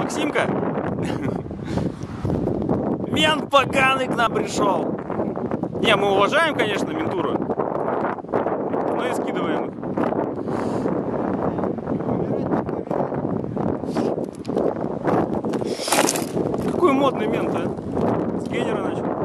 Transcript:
Максимка? Мент поганый к нам пришел. Не, мы уважаем, конечно, ментуру, но и скидываем их. Какой модный мент, а? С генера начал.